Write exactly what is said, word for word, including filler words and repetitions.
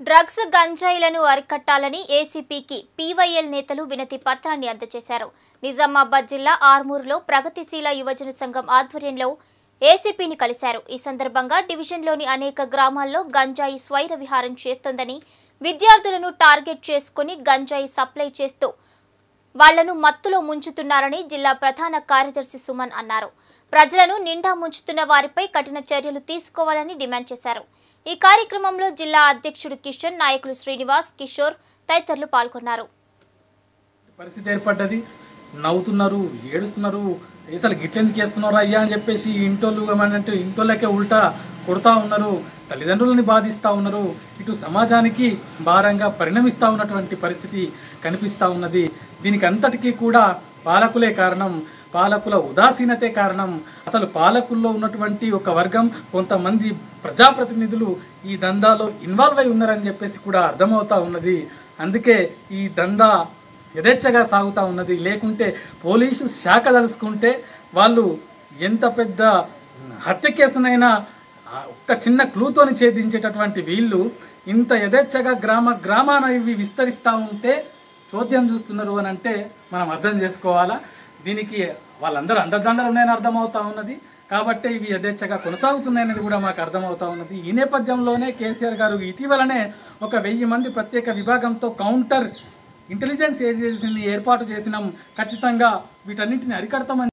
Drugs గంజాయిలను అరికట్టాలని ఏసీపీకి PYL నేతలు వినతి పత్రాన్ని అందజేశారు. నిజామాబాద్ జిల్లా ఆర్మూరులో ప్రగతిశీల యువజన సంఘం ఆధ్వర్యంలో ఏసీపీని కలిశారు. ఈ సందర్భంగా డివిజన్లోని అనేక గ్రామాల్లో గంజాయి స్వైర విహారం చేస్తోందని, విద్యార్థులను టార్గెట్ చేసుకుని గంజాయి సప్లై చేస్తూ వాళ్లను మత్తులో ముంచుతున్నారని జిల్లా ప్రధాన కార్యదర్శి సుమన్ అన్నారు. ప్రజలను నిండా ముంచుతున్న వారిపై కఠిన చర్యలు తీసుకోవాలని డిమాండ్ చేశారు. ఈ కార్యక్రమంలో జిల్లా అధ్యక్షుడు కిషన్, నాయకులు శ్రీనివాస్, కిషోర్ తదితరులు పాల్గొన్నారు. పరిస్థితి ఏర్పడ్డది. నవ్వుతున్నారు, ఏడుస్తున్నారు. అసలు గిట్లెందుకు చేస్తున్నారు అయ్యా అని చెప్పేసి ఇంటోళ్ళు ఏమనంటే ఇంటోళ్ళకే ఉల్టా కొడతా ఉన్నారు, తల్లిదండ్రులని బాధిస్తూ ఉన్నారు. ఇటు సమాజానికి భారంగా పరిణమిస్తూ ఉన్నటువంటి పరిస్థితి కనిపిస్తూ ఉన్నది. దీనికి అంతటికీ కూడా పాలకులే కారణం, పాలకుల ఉదాసీనతే కారణం. అసలు పాలకుల్లో ఉన్నటువంటి ఒక వర్గం, కొంతమంది ప్రజాప్రతినిధులు ఈ దందాలో ఇన్వాల్వ్ అయి ఉన్నారని చెప్పేసి కూడా అర్థమవుతా ఉన్నది. అందుకే ఈ దందా యథేచ్ఛగా సాగుతూ ఉన్నది. లేకుంటే పోలీసు శాఖ తలుసుకుంటే వాళ్ళు ఎంత పెద్ద హత్య కేసునైనా ఒక్క చిన్న క్లూతోని ఛేదించేటటువంటి వీళ్ళు ఇంత యథేచ్ఛగా గ్రామ గ్రామాన ఇవి విస్తరిస్తూ ఉంటే చోద్యం చూస్తున్నారు అని అంటే మనం అర్థం చేసుకోవాలా. దీనికి వాళ్ళందరూ అండదండలు ఉన్నాయని అర్థమవుతా ఉన్నది. కాబట్టి ఇవి యథేచ్ఛగా కొనసాగుతున్నాయనేది కూడా మాకు అర్థమవుతా ఉన్నది. ఈ నేపథ్యంలోనే కేసీఆర్ గారు ఇటీవలనే ఒక వెయ్యి మంది ప్రత్యేక విభాగంతో కౌంటర్ ఇంటెలిజెన్స్ ఏజెన్సీని ఏర్పాటు చేసినాం, ఖచ్చితంగా వీటన్నింటిని అరికడతామని